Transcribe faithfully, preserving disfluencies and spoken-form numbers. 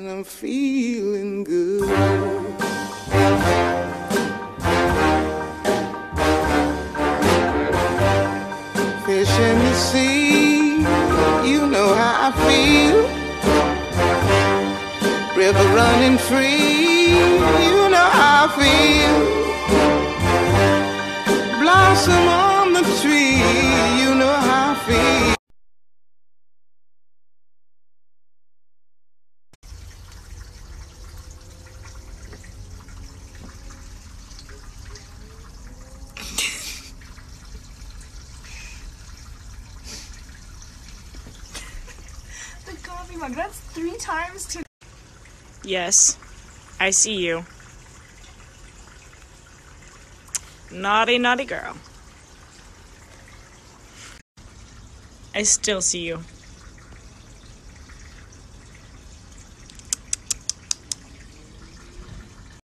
and I'm feeling good. Fish in the sea, you know how I feel. River running free, you know how I feel. Blossom on the tree, you know how I feel. The coffee mug, that's three times to. Yes, I see you. Naughty, naughty girl. I still see you.